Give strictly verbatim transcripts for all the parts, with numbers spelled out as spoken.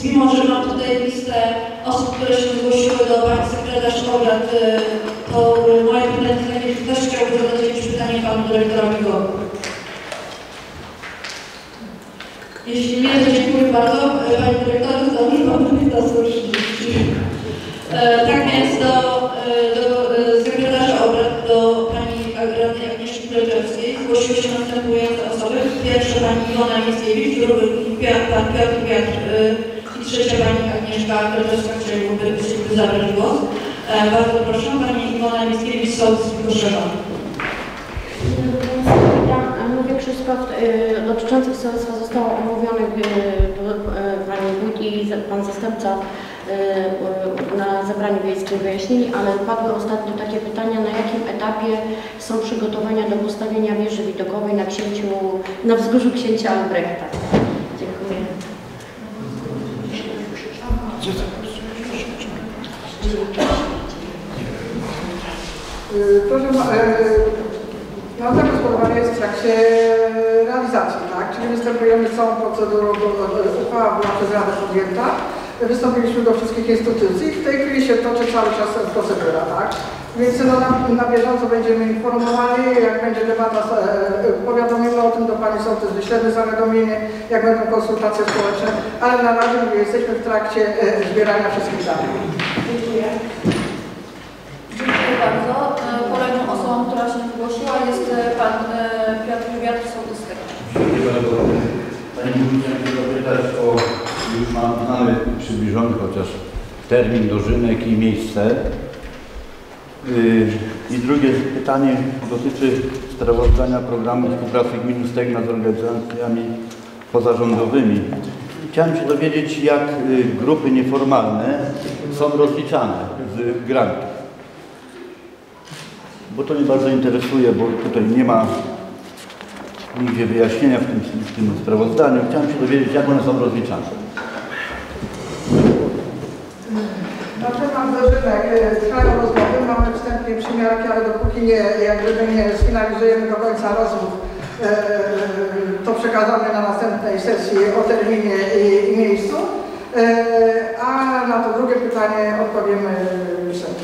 mimo że mam tutaj listę osób, które się zgłosiły do pani sekretarz obrad, to moje pytanie jest takie, czy ktoś chciałby zadać jakieś pytanie panu dyrektorowi Gogu? Jeśli nie, to dziękuję bardzo. Pani dyrektor, to już mam do trzydzieści. Tak więc do, do sekretarza obrad, do pani radnej Agnieszki Pleczewskiej zgłosiły się następujące osoby. Pierwsza pani Iwona Mickiewicz, drugi pan Piotr Wiatr i trzecia pani Agnieszka Pleczewska, chcieliby zabrać głos. Bardzo proszę, pani Iwona Mickiewicz, sołtys Mikoszewą. Większość spraw y, dotyczących sołectwa zostało omówionych y, y, pani wójt i pan zastępca y, y, na zebraniu wiejskim wyjaśnili, ale padły ostatnio takie pytania, na jakim etapie są przygotowania do postawienia wieży widokowej na, księciu, na wzgórzu księcia Albrechta. Dziękuję. Proszę, no to gospodarowanie jest w trakcie realizacji, tak? Czyli występujemy całą procedurą, uchwała była przez Radę podjęta, wystąpiliśmy do wszystkich instytucji, w tej chwili się toczy cały czas procedura, tak? Więc no, na, na bieżąco będziemy informowani, jak będzie debata, powiadomimy o tym do pani sołtys, wyślemy zawiadomienie, jak będą konsultacje społeczne, ale na razie mówię, jesteśmy w trakcie zbierania wszystkich danych. Dziękuję. Dziękuję bardzo. Kolejną osobą, która się zgłosiła, jest pan Piotr Wiatr, sołtys Steka. Dziękuję bardzo. Pani Wójt, chciałem zapytać o, już mam, mamy przybliżony chociaż termin dożynek i miejsce. Yy, I drugie pytanie dotyczy sprawozdania programu współpracy gminy Stegna z organizacjami pozarządowymi. Chciałem się dowiedzieć, jak y, grupy nieformalne są rozliczane z grantów. Bo to mnie bardzo interesuje, bo tutaj nie ma nigdzie wyjaśnienia w tym, w tym sprawozdaniu. Chciałem się dowiedzieć, jak one są rozliczane. Na temat dożynek trwają rozmowy, mamy wstępnie przymiarki, ale dopóki nie, jak gdyby nie sfinalizujemy do końca rozmów, to przekazamy na następnej sesji o terminie i, i miejscu. A na to drugie pytanie odpowiemy pisemnie.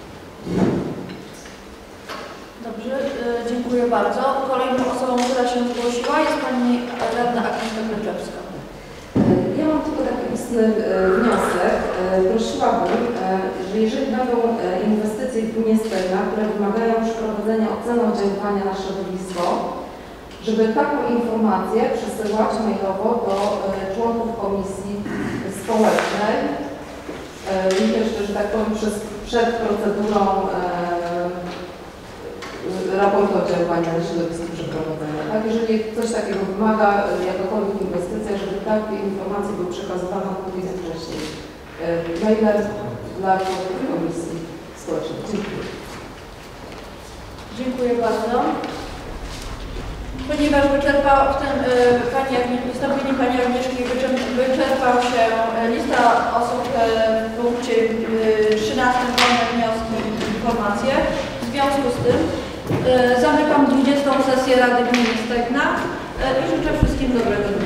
Dobrze, dziękuję bardzo. Kolejną osobą, która się zgłosiła, jest pani radna Agnieszka Pleczewska. Ja mam tylko taki ustny wniosek. Prosiłabym, że jeżeli będą inwestycje w gminie Stegna, które wymagają przeprowadzenia oceny oddziaływania na środowisko, żeby taką informację przesyłać mailowo do członków komisji społecznej i jeszcze, że tak powiem, przez, przed procedurą raportu oddziaływania na środowisko przeprowadzenia. Tak, jeżeli coś takiego wymaga, jakakolwiek inwestycja, żeby takie informacje były przekazywane odpowiednio wcześniej. Mailem dla członków komisji społecznej. Dziękuję. Dziękuję bardzo. Ponieważ wyczerpał w tym y, pani, wystąpieniem pani Agnieszki wyczerpał się lista osób y, w punkcie y, trzynastym wolne wnioski i informacje. W związku z tym y, zamykam dwudziestą sesję Rady Gminy Stegna y, i życzę wszystkim dobrego dnia.